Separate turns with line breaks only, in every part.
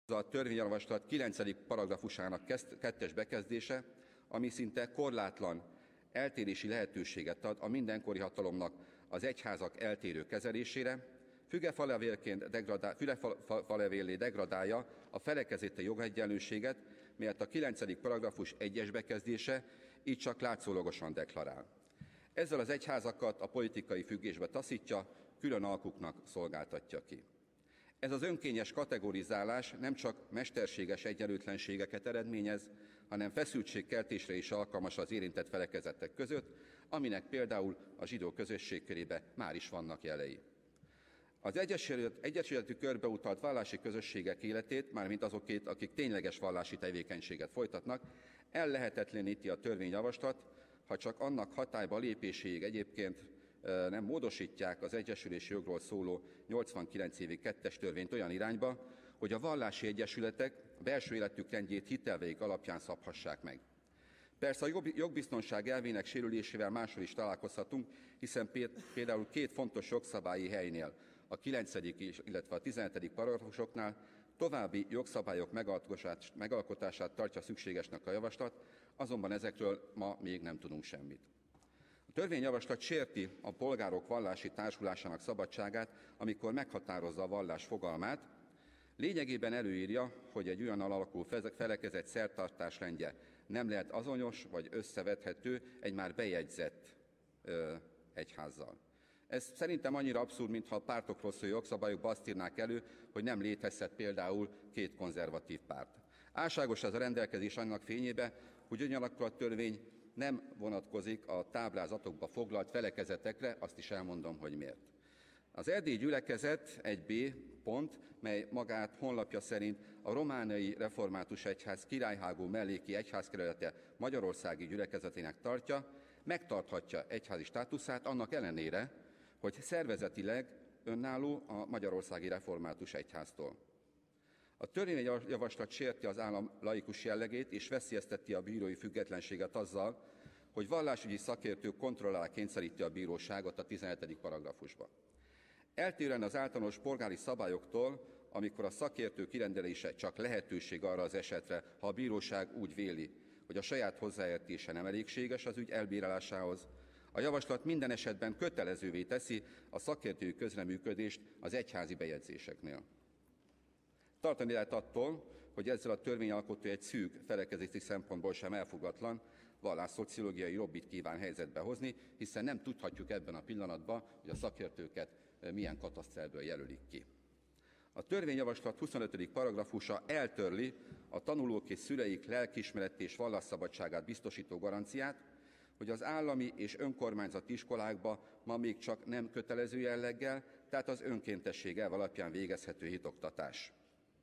a törvényjavaslat 9. paragrafusának 2. bekezdése, ami szinte korlátlan eltérési lehetőséget ad a mindenkori hatalomnak az egyházak eltérő kezelésére, fügefalevéllé degradálja a felekezeti jogegyenlőséget, melyet a 9. paragrafus 1. bekezdése így csak látszólagosan deklarál. Ezzel az egyházakat a politikai függésbe taszítja, külön alkuknak szolgáltatja ki. Ez az önkényes kategorizálás nem csak mesterséges egyenlőtlenségeket eredményez, hanem feszültségkeltésre is alkalmas az érintett felekezetek között, aminek például a zsidó közösség körében már is vannak jelei. Az egyesületű körbe utalt vallási közösségek életét, mármint azokét, akik tényleges vallási tevékenységet folytatnak, ellehetetleníti a törvényjavaslat, ha csak annak hatályba lépéséig egyébként nem módosítják az egyesülési jogról szóló 89 évi 2-es törvényt olyan irányba, hogy a vallási egyesületek belső életük rendjét hitelveik alapján szabhassák meg. Persze a jogbiztonság elvének sérülésével máshol is találkozhatunk, hiszen például 2 fontos jogszabályi helynél, a 9. illetve a 17. paragrafusoknál további jogszabályok megalkotását tartja szükségesnek a javaslat, azonban ezekről ma még nem tudunk semmit. A törvényjavaslat sérti a polgárok vallási társulásának szabadságát, amikor meghatározza a vallás fogalmát. Lényegében előírja, hogy egy olyan alakú felekezet szertartás rendje nem lehet azonos vagy összevethető egy már bejegyzett egyházzal. Ez szerintem annyira abszurd, mintha a pártokról szóló jogszabályokba azt írnák elő, hogy nem létezhet például 2 konzervatív párt. Álságos ez a rendelkezés annak fényébe, hogy ugyanakkor a törvény nem vonatkozik a táblázatokba foglalt felekezetekre, azt is elmondom, hogy miért. Az erdélyi gyülekezet 1b pont, mely magát honlapja szerint a romániai református egyház királyhágó melléki egyházkerülete magyarországi gyülekezetének tartja, megtarthatja egyházi státuszát annak ellenére, hogy szervezetileg önálló a magyarországi református egyháztól. A törvényjavaslat sérti az állam laikus jellegét és veszélyezteti a bírói függetlenséget azzal, hogy vallásügyi szakértők kontroll alá kényszeríti a bíróságot a 17. paragrafusban. Eltérően az általános polgári szabályoktól, amikor a szakértő kirendelése csak lehetőség arra az esetre, ha a bíróság úgy véli, hogy a saját hozzáértése nem elégséges az ügy elbírálásához, a javaslat minden esetben kötelezővé teszi a szakértői közreműködést az egyházi bejegyzéseknél. Tartani lehet attól, hogy ezzel a törvényalkotó egy szűk felekezeti szempontból sem elfogatlan vallásszociológiai lobbit kíván helyzetbe hozni, hiszen nem tudhatjuk ebben a pillanatban, hogy a szakértőket milyen kataszterből jelölik ki. A törvényjavaslat 25. paragrafusa eltörli a tanulók és szüleik lelkiismereti és vallásszabadságát biztosító garanciát, hogy az állami és önkormányzati iskolákba ma még csak nem kötelező jelleggel, tehát az önkéntesség elv alapján végezhető hitoktatás.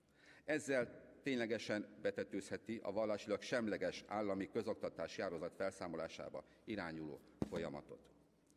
Ezzel ténylegesen betetőzheti a vallásilag semleges állami közoktatási járózat felszámolásába irányuló folyamatot.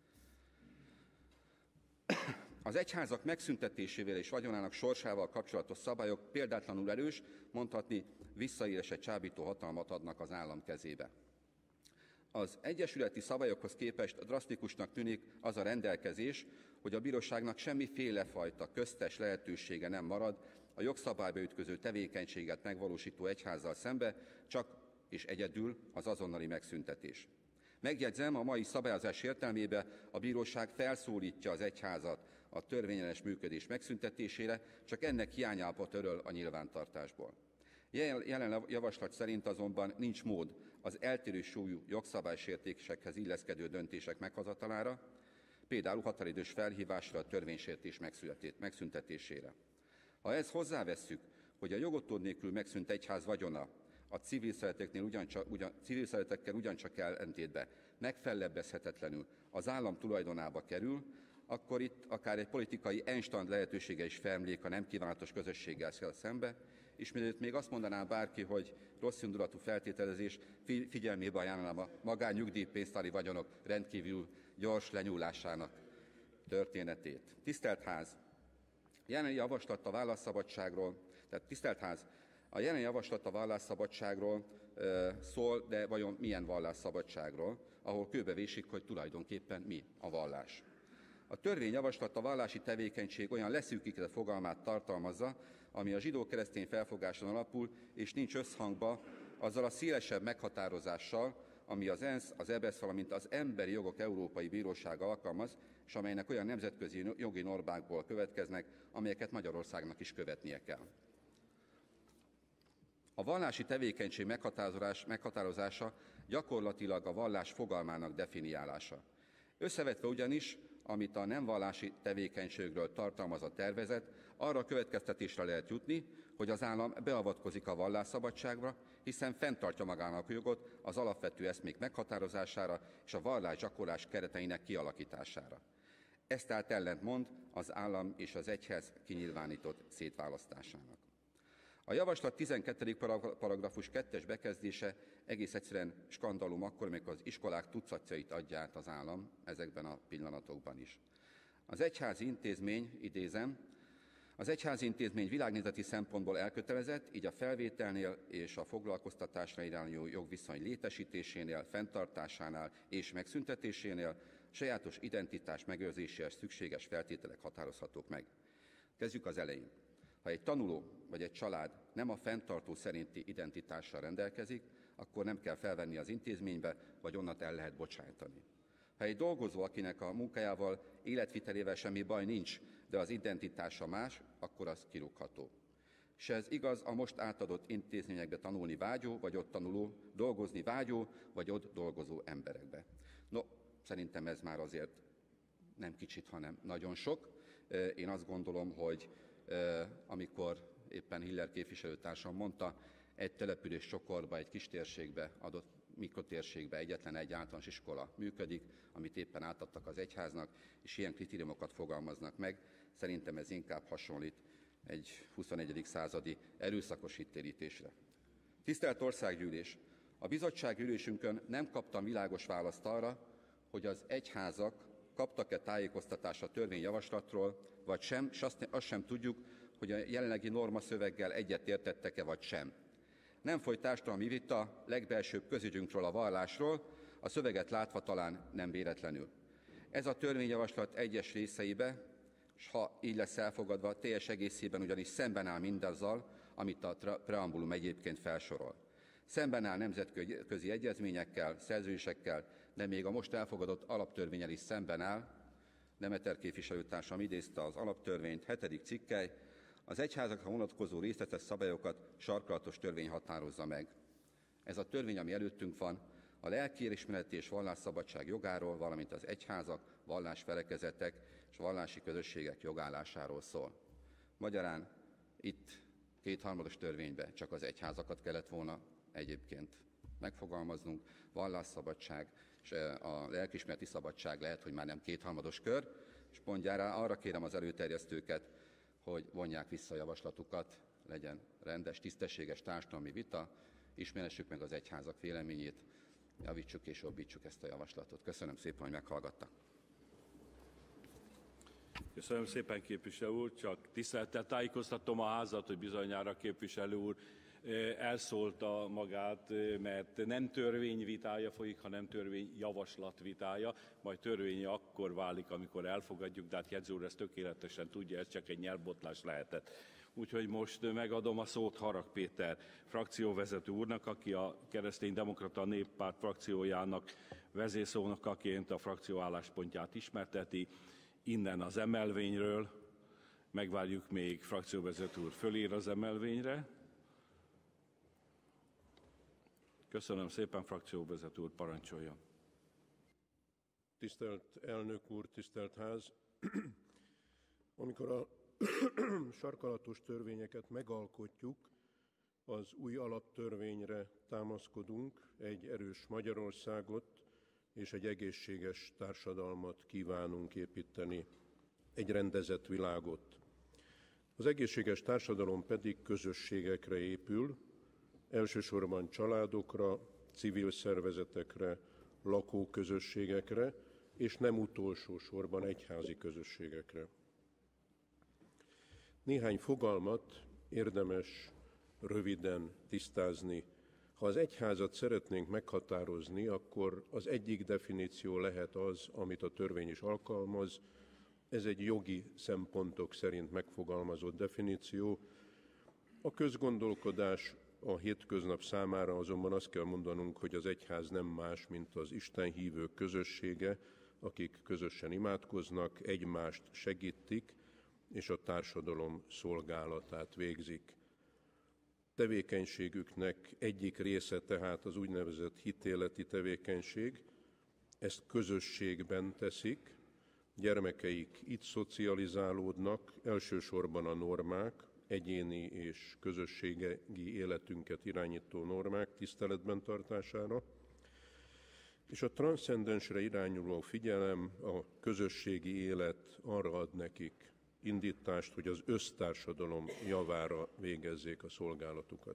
Az egyházak megszüntetésével és vagyonának sorsával kapcsolatos szabályok példátlanul erős, mondhatni visszaélésre csábító hatalmat adnak az állam kezébe. Az egyesületi szabályokhoz képest drasztikusnak tűnik az a rendelkezés, hogy a bíróságnak semmiféle fajta köztes lehetősége nem marad a jogszabályba ütköző tevékenységet megvalósító egyházzal szembe, csak és egyedül az azonnali megszüntetés. Megjegyzem, a mai szabályozás értelmében a bíróság felszólítja az egyházat a törvényellenes működés megszüntetésére, csak ennek hiányába töröl a nyilvántartásból. Jelen javaslat szerint azonban nincs mód az eltérő súlyú jogszabálysértésekhez illeszkedő döntések meghozatalára, például határidős felhívásra a törvénysértés megszüntetésére. Ha ezt hozzávesszük, hogy a jogotód nélkül megszűnt egyház vagyona a civil szeretekkel ugyancsak ellentétben megfellebbezhetetlenül az állam tulajdonába kerül, akkor itt akár egy politikai enstand lehetősége is felmlék a nem kívánatos közösséggel szembe, és mielőtt még azt mondaná bárki, hogy rosszindulatú feltételezés, figyelmébe ajánlanám a magánnyugdíjpénztári vagyonok rendkívül gyors lenyúlásának történetét. Tisztelt Ház! Jelen javaslat a vallásszabadságról, szól, de vajon milyen vallásszabadságról, ahol kőbevésik, hogy tulajdonképpen mi a vallás. A törvényjavaslat a vallási tevékenység olyan leszűkített fogalmát tartalmazza, ami a zsidó-keresztény felfogáson alapul, és nincs összhangba azzal a szélesebb meghatározással, ami az ENSZ, az EBESZ, valamint az Emberi Jogok Európai Bírósága alkalmaz, és amelynek olyan nemzetközi jogi normákból következnek, amelyeket Magyarországnak is követnie kell. A vallási tevékenység meghatározása gyakorlatilag a vallás fogalmának definiálása. Összevetve ugyanis, amit a nem vallási tevékenységről tartalmaz a tervezet, arra következtetésre lehet jutni, hogy az állam beavatkozik a vallásszabadságra, hiszen fenntartja magának a jogot az alapvető eszmék meghatározására és a vallásgyakorlás kereteinek kialakítására. Ez tehát ellentmond az állam és az egyház kinyilvánított szétválasztásának. A javaslat 12. paragrafus 2-es bekezdése egész egyszerűen skandalum akkor, amikor az iskolák tucatjait adja át az állam ezekben a pillanatokban is. Az egyházi intézmény, idézem, az egyházi intézmény világnézeti szempontból elkötelezett, így a felvételnél és a foglalkoztatásra irányuló jogviszony létesítésénél, fenntartásánál és megszüntetésénél sajátos identitás megőrzéséhez szükséges feltételek határozhatók meg. Kezdjük az elején. Ha egy tanuló vagy egy család nem a fenntartó szerinti identitással rendelkezik, akkor nem kell felvenni az intézménybe, vagy onnat el lehet bocsájtani. Ha egy dolgozó, akinek a munkájával, életvitelével semmi baj nincs, de az identitása más, akkor az kirúgható. És ez igaz a most átadott intézményekbe tanulni vágyó, vagy ott tanuló, dolgozni vágyó, vagy ott dolgozó emberekbe. No, szerintem ez már azért nem kicsit, hanem nagyon sok. Én azt gondolom, hogy amikor éppen Hiller képviselőtársam mondta, egy település csokorba, egy kis térségbe, adott mikrotérségbe egyetlen egy általános iskola működik, amit éppen átadtak az egyháznak, és ilyen kritériumokat fogalmaznak meg. Szerintem ez inkább hasonlít egy 21. századi erőszakos hittérítésre. Tisztelt Országgyűlés! A bizottsági ülésünkön nem kaptam világos választ arra, hogy az egyházak kaptak-e tájékoztatást a törvényjavaslatról, vagy sem, és azt sem tudjuk, hogy a jelenlegi normaszöveggel egyetértettek-e, vagy sem. Nem folyt társadalmi vita legbelsőbb közügyünkről, a vallásról, a szöveget látva talán nem véletlenül. Ez a törvényjavaslat egyes részeibe, és ha így lesz elfogadva, teljes egészében ugyanis szemben áll mindazzal, amit a preambulum egyébként felsorol. Szemben áll nemzetközi egyezményekkel, szerződésekkel, de még a most elfogadott alaptörvénnyel is szemben áll. Demeter képviselőtársam idézte az alaptörvényt, 7. cikkely, az egyházakra vonatkozó részletes szabályokat sarkalatos törvény határozza meg. Ez a törvény, ami előttünk van, a lelkiismereti és vallásszabadság jogáról, valamint az egyházak, vallásfelekezetek és vallási közösségek jogállásáról szól. Magyarán itt kétharmados törvényben csak az egyházakat kellett volna egyébként megfogalmaznunk, vallásszabadság és a lelkiismereti szabadság lehet, hogy már nem kétharmados kör, és pontjára arra kérem az előterjesztőket, hogy vonják vissza a javaslatukat, legyen rendes, tisztességes társadalmi vita, ismeressük meg az egyházak véleményét, javítsuk és jobbítsuk ezt a javaslatot. Köszönöm szépen, hogy meghallgattak.
Köszönöm szépen, képviselő úr, csak tisztelettel tájékoztatom a házat, hogy bizonyára képviselő úr elszólta magát, mert nem törvényvitája folyik, hanem törvényjavaslat vitája, majd törvényi akkor válik, amikor elfogadjuk, de hát jegyző úr ezt tökéletesen tudja, ez csak egy nyelvbotlás lehetett. Úgyhogy most megadom a szót Harag Péter frakcióvezető úrnak, aki a Kereszténydemokrata Néppárt frakciójának vezérszónokaként a frakció álláspontját ismerteti. Innen az emelvényről, megvárjuk, még frakcióvezető úr fölér az emelvényre. Köszönöm szépen, frakcióvezető úr, parancsoljon.
Tisztelt elnök úr, tisztelt ház! Amikor a sarkalatos törvényeket megalkotjuk, az új alaptörvényre támaszkodunk, egy erős Magyarországot és egy egészséges társadalmat kívánunk építeni, egy rendezett világot. Az egészséges társadalom pedig közösségekre épül, elsősorban családokra, civil szervezetekre, lakóközösségekre, és nem utolsó sorban egyházi közösségekre. Néhány fogalmat érdemes röviden tisztázni. Ha az egyházat szeretnénk meghatározni, akkor az egyik definíció lehet az, amit a törvény is alkalmaz, Ez egy jogi szempontok szerint megfogalmazott definíció. A közgondolkodás a hétköznap számára azonban azt kell mondanunk, hogy az egyház nem más, mint az istenhívők közössége, akik közösen imádkoznak, egymást segítik, és a társadalom szolgálatát végzik. Tevékenységüknek egyik része tehát az úgynevezett hitéleti tevékenység, ezt közösségben teszik, gyermekeik itt szocializálódnak, elsősorban a normák, egyéni és közösségi életünket irányító normák tiszteletben tartására, és a transzcendensre irányuló figyelem, a közösségi élet arra ad nekik indítást, hogy az össztársadalom javára végezzék a szolgálatukat.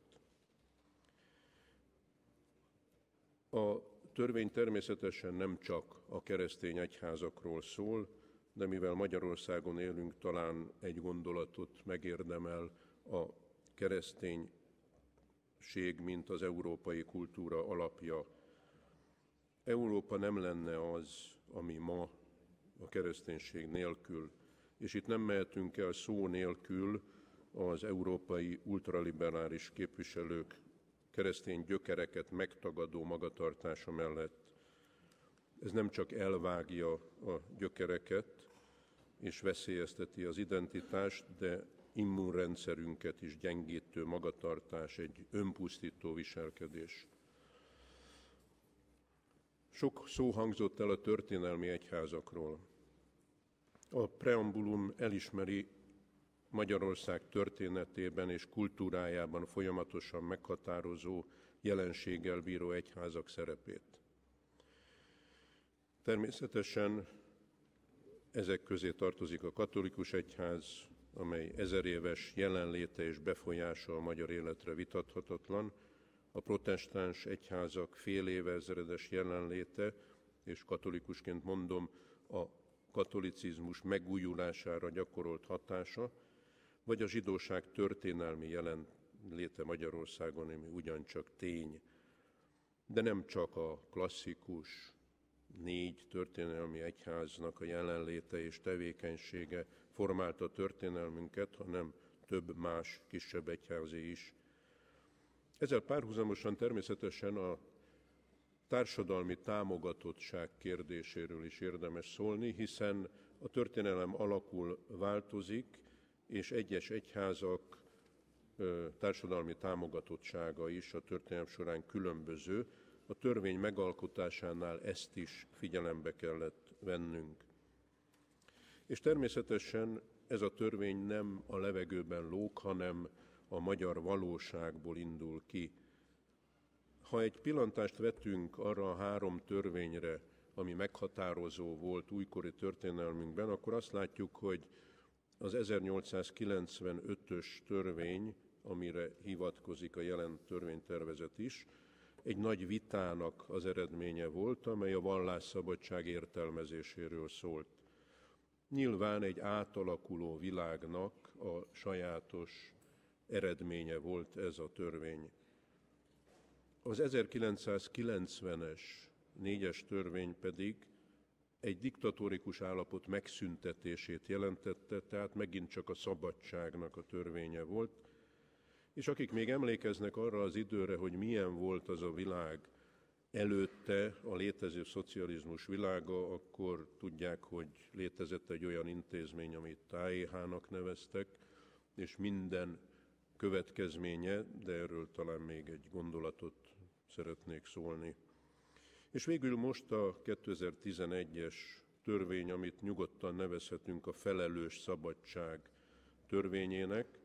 A törvény természetesen nem csak a keresztény egyházakról szól, de mivel Magyarországon élünk, talán egy gondolatot megérdemel a kereszténység, mint az európai kultúra alapja. Európa nem lenne az, ami ma a kereszténység nélkül, és itt nem mehetünk el szó nélkül az európai ultraliberális képviselők keresztény gyökereket megtagadó magatartása mellett. Ez nem csak elvágja a gyökereket és veszélyezteti az identitást, de immunrendszerünket is gyengítő magatartás, egy önpusztító viselkedés. Sok szó hangzott el a történelmi egyházakról. A preambulum elismeri Magyarország történetében és kultúrájában folyamatosan meghatározó jelenséggel bíró egyházak szerepét. Természetesen ezek közé tartozik a katolikus egyház, amely 1000 éves jelenléte és befolyása a magyar életre vitathatatlan, a protestáns egyházak fél évezredes jelenléte, és katolikusként mondom, a katolicizmus megújulására gyakorolt hatása, vagy a zsidóság történelmi jelenléte Magyarországon, ami ugyancsak tény. De nem csak a klasszikus 4 történelmi egyháznak a jelenléte és tevékenysége formálta történelmünket, hanem több más kisebb egyházé is. Ezzel párhuzamosan természetesen a társadalmi támogatottság kérdéséről is érdemes szólni, hiszen a történelem alakul, változik, és egyes egyházak társadalmi támogatottsága is a történelem során különböző. A törvény megalkotásánál ezt is figyelembe kellett vennünk. És természetesen ez a törvény nem a levegőben lóg, hanem a magyar valóságból indul ki. Ha egy pillantást vetünk arra a 3 törvényre, ami meghatározó volt újkori történelmünkben, akkor azt látjuk, hogy az 1895-ös törvény, amire hivatkozik a jelen törvénytervezet is, egy nagy vitának az eredménye volt, amely a vallásszabadság értelmezéséről szólt. Nyilván egy átalakuló világnak a sajátos eredménye volt ez a törvény. Az 1990-es 4-es törvény pedig egy diktatórikus állapot megszüntetését jelentette, tehát megint csak a szabadságnak a törvénye volt. És akik még emlékeznek arra az időre, hogy milyen volt az a világ előtte, a létező szocializmus világa, akkor tudják, hogy létezett egy olyan intézmény, amit TAEH-nak neveztek, és minden következménye, de erről talán még egy gondolatot szeretnék szólni. És végül most a 2011-es törvény, amit nyugodtan nevezhetünk a felelős szabadság törvényének,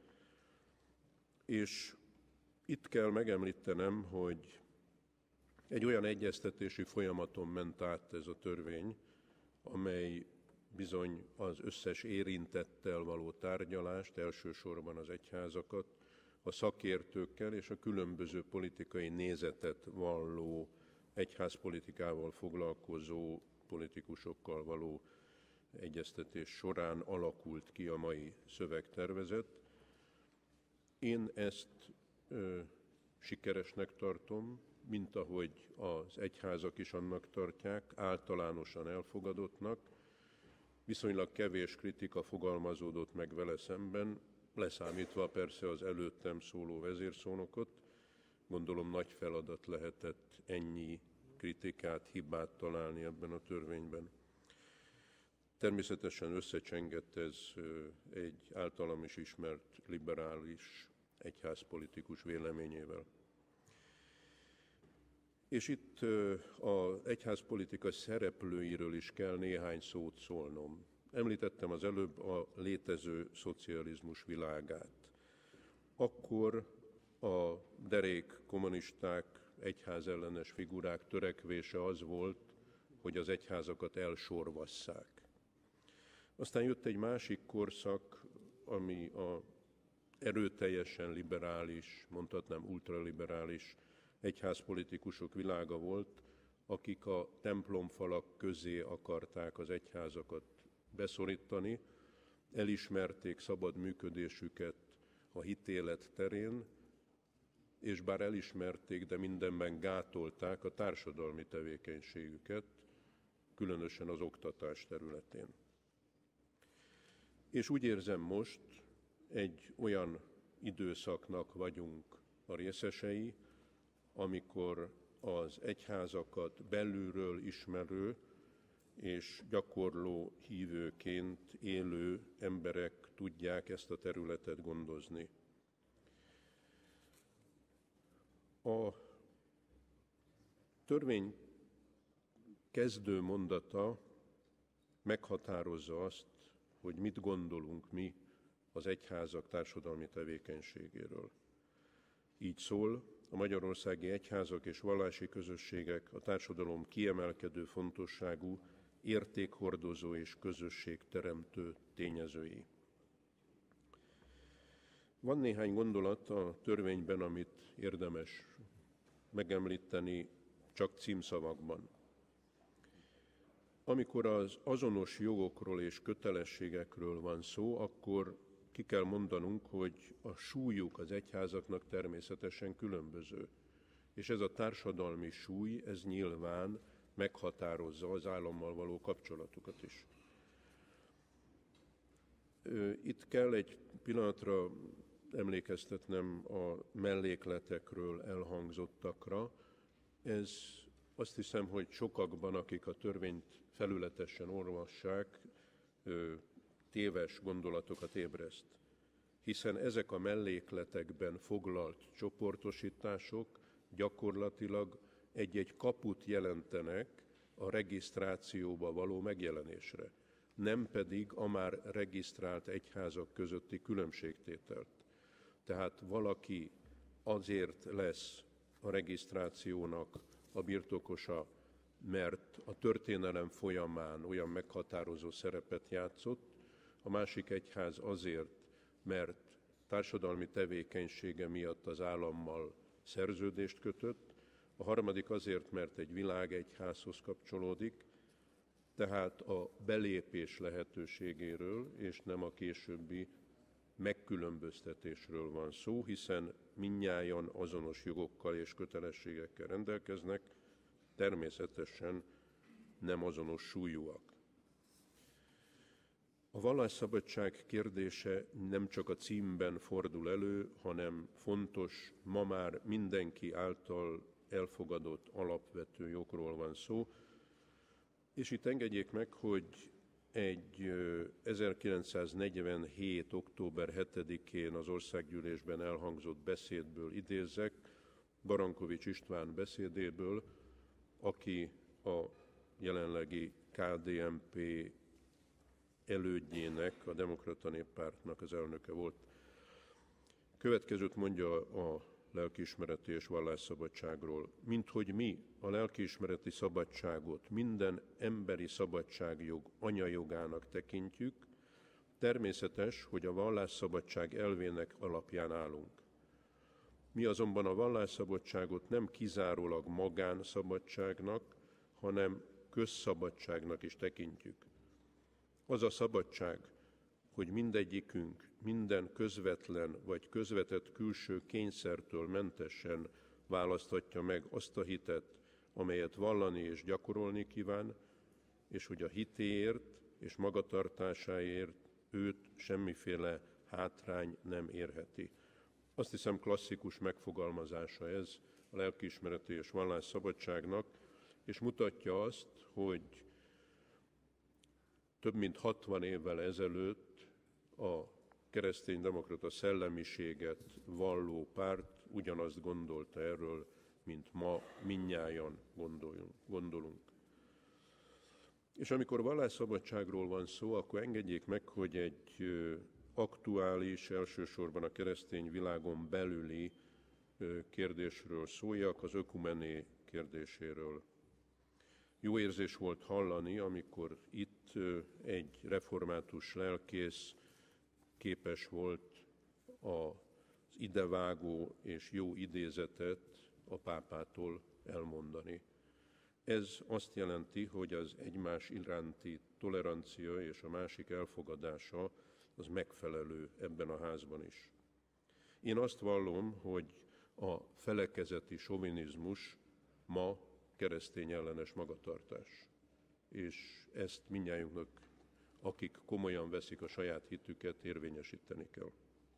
és itt kell megemlítenem, hogy egy olyan egyeztetési folyamaton ment át ez a törvény, amely bizony az összes érintettel való tárgyalást, elsősorban az egyházakat, a szakértőkkel és a különböző politikai nézetet valló, egyházpolitikával foglalkozó politikusokkal való egyeztetés során alakult ki a mai szövegtervezet. Én ezt sikeresnek tartom, mint ahogy az egyházak is annak tartják, általánosan elfogadottnak, Viszonylag kevés kritika fogalmazódott meg vele szemben, leszámítva persze az előttem szóló vezérszónokot. Gondolom nagy feladat lehetett ennyi kritikát, hibát találni ebben a törvényben. Természetesen összecsengett ez egy általam is ismert liberális egyházpolitikus véleményével. És itt az egyházpolitika szereplőiről is kell néhány szót szólnom. Említettem az előbb a létező szocializmus világát. Akkor a derék kommunisták, egyházellenes figurák törekvése az volt, hogy az egyházakat elsorvasszák. Aztán jött egy másik korszak, ami a erőteljesen liberális, mondhatnám ultraliberális egyházpolitikusok világa volt, akik a templomfalak közé akarták az egyházakat beszorítani, elismerték szabad működésüket a hitélet terén, és bár elismerték, de mindenben gátolták a társadalmi tevékenységüket, különösen az oktatás területén. És úgy érzem, most egy olyan időszaknak vagyunk a részesei, amikor az egyházakat belülről ismerő és gyakorló hívőként élő emberek tudják ezt a területet gondozni. A törvény kezdő mondata meghatározza azt, hogy mit gondolunk mi az egyházak társadalmi tevékenységéről. Így szól: a magyarországi egyházak és vallási közösségek a társadalom kiemelkedő fontosságú, értékhordozó és közösségteremtő tényezői. Van néhány gondolat a törvényben, amit érdemes megemlíteni csak címszavakban. Amikor az azonos jogokról és kötelességekről van szó, akkor ki kell mondanunk, hogy a súlyuk az egyházaknak természetesen különböző. És ez a társadalmi súly, ez nyilván meghatározza az állammal való kapcsolatukat is. Itt kell egy pillanatra emlékeztetnem a mellékletekről elhangzottakra. Ez azt hiszem, hogy sokakban, akik a törvényt felületesen olvassák, téves gondolatokat ébreszt. Hiszen ezek a mellékletekben foglalt csoportosítások gyakorlatilag egy-egy kaput jelentenek a regisztrációba való megjelenésre, nem pedig a már regisztrált egyházak közötti különbségtételt. Tehát valaki azért lesz a regisztrációnak a birtokosa, mert a történelem folyamán olyan meghatározó szerepet játszott, a másik egyház azért, mert társadalmi tevékenysége miatt az állammal szerződést kötött, a harmadik azért, mert egy világegyházhoz kapcsolódik, tehát a belépés lehetőségéről és nem a későbbi megkülönböztetésről van szó, hiszen mindnyájan azonos jogokkal és kötelességekkel rendelkeznek, természetesen nem azonos súlyúak. A vallásszabadság kérdése nem csak a címben fordul elő, hanem fontos, ma már mindenki által elfogadott alapvető jogról van szó, és itt engedjék meg, hogy egy 1947. október 7-én az országgyűlésben elhangzott beszédből idézzek, Barankovics István beszédéből, aki a jelenlegi KDNP elődjének, a Demokrata Néppártnak az elnöke volt. Következőt mondja a lelkiismereti és vallásszabadságról. Minthogy mi a lelkiismereti szabadságot minden emberi szabadságjog anyajogának tekintjük, természetes, hogy a vallásszabadság elvének alapján állunk. Mi azonban a vallásszabadságot nem kizárólag magánszabadságnak, hanem közszabadságnak is tekintjük. Az a szabadság, hogy mindegyikünk minden közvetlen vagy közvetett külső kényszertől mentesen választhatja meg azt a hitet, amelyet vallani és gyakorolni kíván, és hogy a hitéért és magatartásáért őt semmiféle hátrány nem érheti. Azt hiszem, klasszikus megfogalmazása ez a lelkiismereti és vallásszabadságnak, és mutatja azt, hogy több mint 60 évvel ezelőtt a kereszténydemokrata szellemiséget valló párt ugyanazt gondolta erről, mint ma mindnyájan gondolunk. És amikor vallásszabadságról van szó, akkor engedjék meg, hogy egy aktuális, elsősorban a keresztény világon belüli kérdésről szóljak, az ökumené kérdéséről. Jó érzés volt hallani, amikor itt egy református lelkész képes volt az idevágó és jó idézetet a pápától elmondani. Ez azt jelenti, hogy az egymás iránti tolerancia és a másik elfogadása az megfelelő ebben a házban is. Én azt vallom, hogy a felekezeti sovinizmus ma keresztény ellenes magatartás. És ezt mindnyájunknak, akik komolyan veszik a saját hitüket, érvényesíteni kell.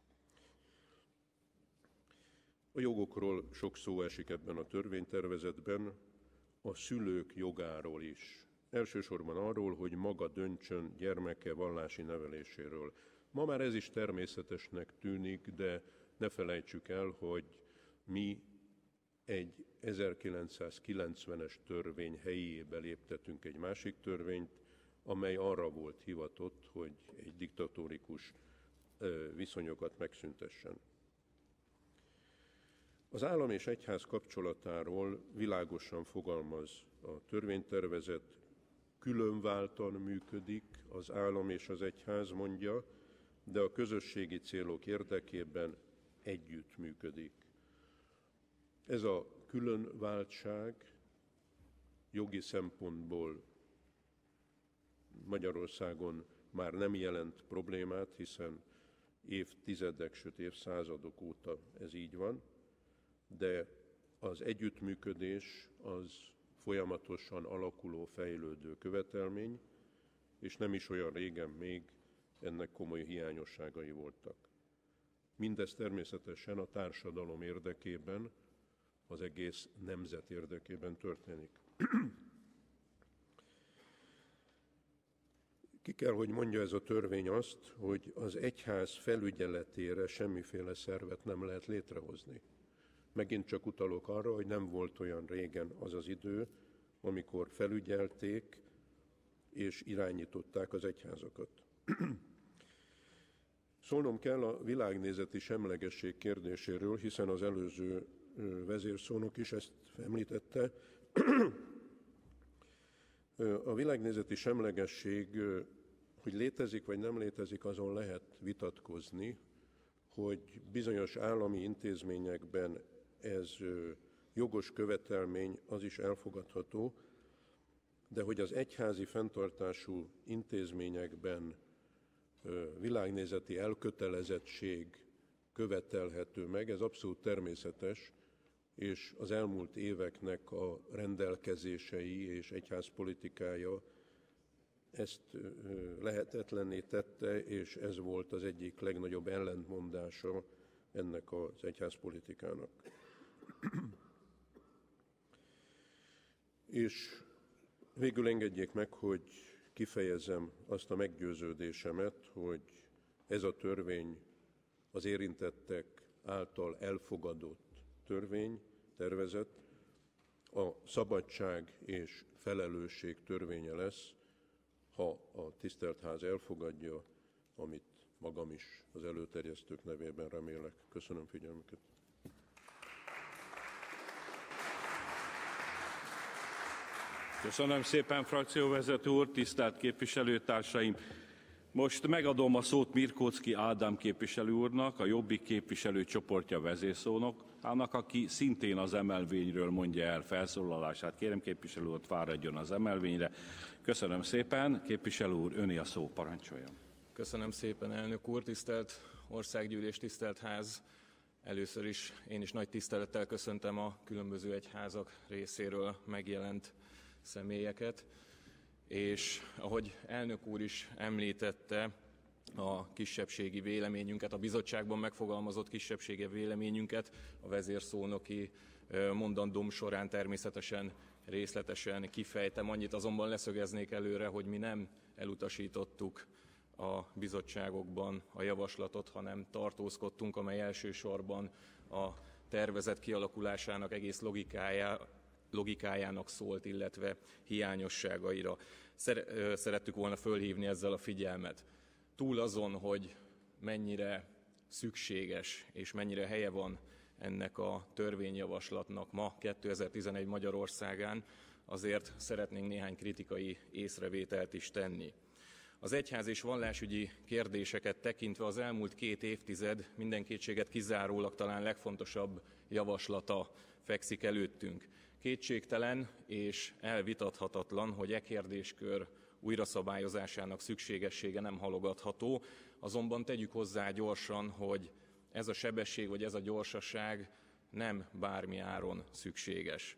A jogokról sok szó esik ebben a törvénytervezetben, a szülők jogáról is. Elsősorban arról, hogy maga döntsön gyermeke vallási neveléséről. Ma már ez is természetesnek tűnik, de ne felejtsük el, hogy mi egy 1990-es törvény helyébe léptetünk egy másik törvényt, amely arra volt hivatott, hogy egy diktatórikus viszonyokat megszüntessen. Az állam és egyház kapcsolatáról világosan fogalmaz a törvénytervezet, különváltan működik az állam és az egyház, mondja, de a közösségi célok érdekében együtt működik. Ez a különváltság jogi szempontból Magyarországon már nem jelent problémát, hiszen évtizedek, sőt évszázadok óta ez így van, de az együttműködés az folyamatosan alakuló, fejlődő követelmény, és nem is olyan régen még ennek komoly hiányosságai voltak. Mindez természetesen a társadalom érdekében, az egész nemzet érdekében történik. Ki kell, hogy mondja ez a törvény azt, hogy az egyház felügyeletére semmiféle szervet nem lehet létrehozni. Megint csak utalok arra, hogy nem volt olyan régen az az idő, amikor felügyelték és irányították az egyházakat. Szólnom kell a világnézeti semlegesség kérdéséről, hiszen az előző vezérszónok is ezt említette. A világnézeti semlegesség, hogy létezik vagy nem létezik, azon lehet vitatkozni, hogy bizonyos állami intézményekben ez jogos követelmény, az is elfogadható, de hogy az egyházi fenntartású intézményekben világnézeti elkötelezettség követelhető meg, ez abszolút természetes, és az elmúlt éveknek a rendelkezései és egyházpolitikája ezt lehetetlenné tette, és ez volt az egyik legnagyobb ellentmondása ennek az egyházpolitikának. És végül engedjék meg, hogy kifejezzem azt a meggyőződésemet, hogy ez a törvény az érintettek által elfogadott törvény, tervezet, a szabadság és felelősség törvénye lesz, ha a tisztelt ház elfogadja, amit magam is az előterjesztők nevében remélek. Köszönöm figyelmüket.
Köszönöm szépen, frakcióvezető úr, tisztelt képviselőtársaim! Most megadom a szót Mirkóczky Ádám képviselő úrnak, a Jobbik képviselőcsoportja vezérszónokának, aki szintén az emelvényről mondja el felszólalását. Kérem, képviselő úr, fáradjon az emelvényre. Köszönöm szépen. Képviselő úr, öné a szó, parancsoljon.
Köszönöm szépen, elnök úr, tisztelt országgyűlés, tisztelt ház. Először is én is nagy tisztelettel köszöntem a különböző egyházak részéről megjelent személyeket, és ahogy elnök úr is említette, a kisebbségi véleményünket, a bizottságban megfogalmazott kisebbségi véleményünket a vezérszónoki mondandóm során természetesen részletesen kifejtem. Annyit azonban leszögeznék előre, hogy mi nem elutasítottuk a bizottságokban a javaslatot, hanem tartózkodtunk, amely elsősorban a tervezet kialakulásának egész logikájának szólt, illetve hiányosságaira. Szerettük volna fölhívni ezzel a figyelmet. Túl azon, hogy mennyire szükséges és mennyire helye van ennek a törvényjavaslatnak ma 2011 Magyarországán, azért szeretnénk néhány kritikai észrevételt is tenni. Az egyház és vallásügyi kérdéseket tekintve az elmúlt 2 évtized minden kétséget kizárólag talán legfontosabb javaslata fekszik előttünk. Kétségtelen és elvitathatatlan, hogy kérdéskör újraszabályozásának szükségessége nem halogatható, azonban tegyük hozzá gyorsan, hogy ez a sebesség vagy ez a gyorsaság nem bármi áron szükséges.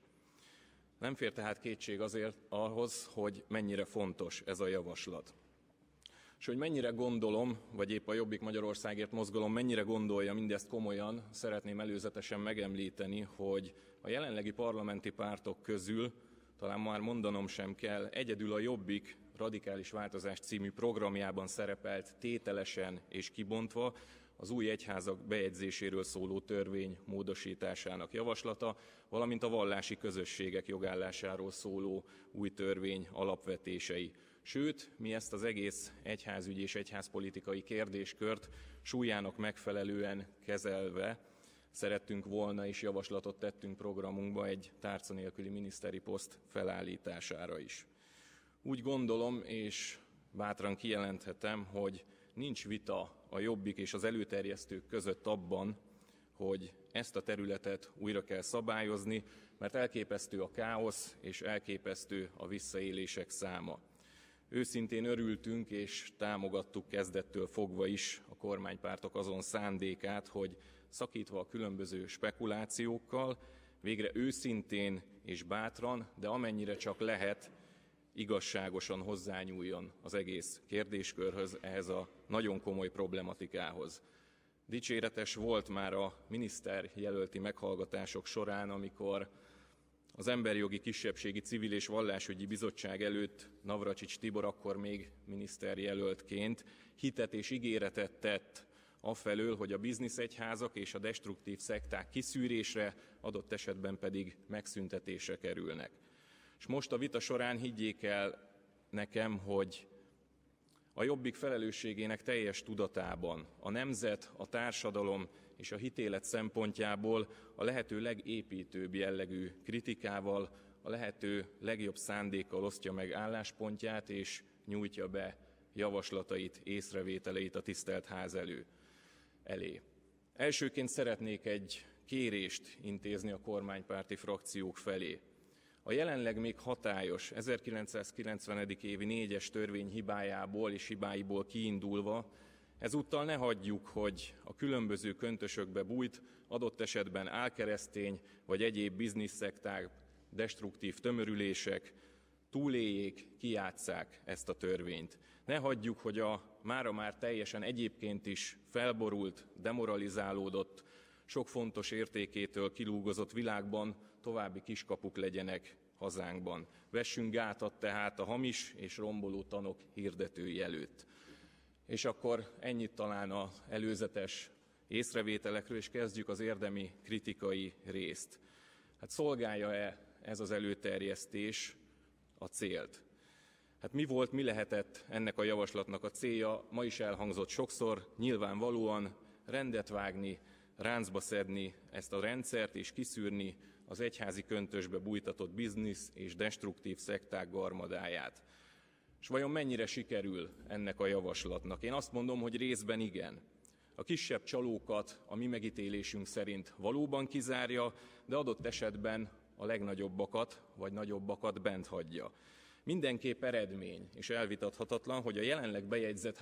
Nem fér tehát kétség azért ahhoz, hogy mennyire fontos ez a javaslat. És hogy mennyire gondolom, vagy épp a Jobbik Magyarországért mozgalom mennyire gondolja mindezt komolyan, szeretném előzetesen megemlíteni, hogy a jelenlegi parlamenti pártok közül, talán már mondanom sem kell, egyedül a Jobbik Radikális Változás című programjában szerepelt tételesen és kibontva az új egyházak bejegyzéséről szóló törvény módosításának javaslata, valamint a vallási közösségek jogállásáról szóló új törvény alapvetései. Sőt, mi ezt az egész egyházügyi és egyházpolitikai kérdéskört súlyának megfelelően kezelve szerettünk volna és javaslatot tettünk programunkba egy tárca nélküli miniszteri poszt felállítására is. Úgy gondolom, és bátran kijelenthetem, hogy nincs vita a Jobbik és az előterjesztők között abban, hogy ezt a területet újra kell szabályozni, mert elképesztő a káosz és elképesztő a visszaélések száma. Őszintén örültünk és támogattuk kezdettől fogva is a kormánypártok azon szándékát, hogy szakítva a különböző spekulációkkal, végre őszintén és bátran, de amennyire csak lehet, igazságosan hozzányúljon az egész kérdéskörhöz, ehhez a nagyon komoly problematikához. Dicséretes volt már a miniszter jelölti meghallgatások során, amikor az Emberjogi Kisebbségi Civil és Vallásügyi Bizottság előtt Navracsics Tibor akkor még miniszterjelöltként hitet és ígéretet tett afelől, hogy a bizniszegyházak és a destruktív szekták kiszűrésre, adott esetben pedig megszüntetésre kerülnek. És most a vita során higgyék el nekem, hogy a Jobbik felelősségének teljes tudatában a nemzet, a társadalom és a hitélet szempontjából a lehető legépítőbb jellegű kritikával, a lehető legjobb szándékkal osztja meg álláspontját és nyújtja be javaslatait, észrevételeit a tisztelt ház elé. Elsőként szeretnék egy kérést intézni a kormánypárti frakciók felé. A jelenleg még hatályos 1990. évi 4-es törvény hibájából és hibáiból kiindulva, ezúttal ne hagyjuk, hogy a különböző köntösökbe bújt, adott esetben álkeresztény vagy egyéb bizniszszekták, destruktív tömörülések túléljék, kijátsszák ezt a törvényt. Ne hagyjuk, hogy a mára már teljesen egyébként is felborult, demoralizálódott, sok fontos értékétől kilúgozott világban további kiskapuk legyenek hazánkban. Vessünk gátat tehát a hamis és romboló tanok hirdetői előtt. És akkor ennyit talán az előzetes észrevételekről, és kezdjük az érdemi kritikai részt. Hát szolgálja-e ez az előterjesztés a célt? Hát mi lehetett ennek a javaslatnak a célja? Ma is elhangzott sokszor, nyilvánvalóan rendet vágni, ráncba szedni ezt a rendszert és kiszűrni az egyházi köntösbe bújtatott biznisz és destruktív szekták garmadáját. És vajon mennyire sikerül ennek a javaslatnak? Én azt mondom, hogy részben igen. A kisebb csalókat a mi megítélésünk szerint valóban kizárja, de adott esetben a legnagyobbakat vagy nagyobbakat bent hagyja. Mindenképp eredmény és elvitathatatlan, hogy a jelenleg bejegyzett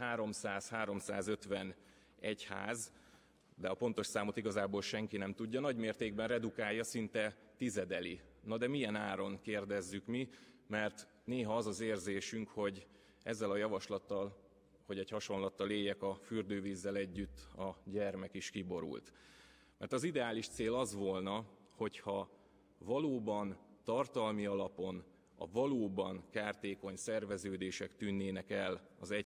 300-350 egyház, de a pontos számot igazából senki nem tudja, nagy mértékben redukálja, szinte tizedeli. Na de milyen áron, kérdezzük mi, mert néha az az érzésünk, hogy ezzel a javaslattal, hogy egy hasonlattal éljek, a fürdővízzel együtt a gyermek is kiborult. Mert az ideális cél az volna, hogyha valóban tartalmi alapon a valóban kártékony szerveződések tűnnének el az